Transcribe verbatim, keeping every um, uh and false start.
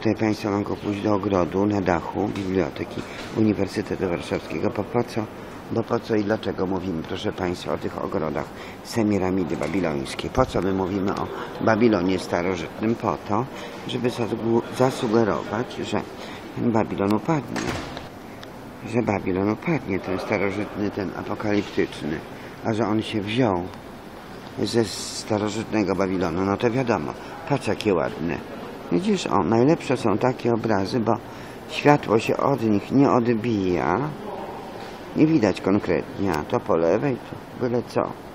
tutaj Państwo mogą pójść do ogrodu na dachu Biblioteki Uniwersytetu Warszawskiego. Po, po co? Bo po co i dlaczego mówimy, proszę Państwa, o tych ogrodach Semiramidy Babilońskiej? Po co my mówimy o Babilonie starożytnym? Po to, żeby zasugerować, że ten Babilon upadnie. Że Babilon upadnie, ten starożytny, ten apokaliptyczny. A że on się wziął ze starożytnego Babilonu, no to wiadomo. Patrz, jakie ładne. Widzisz, o, najlepsze są takie obrazy, bo światło się od nich nie odbija. Nie widać konkretnie, a to po lewej, to byle co.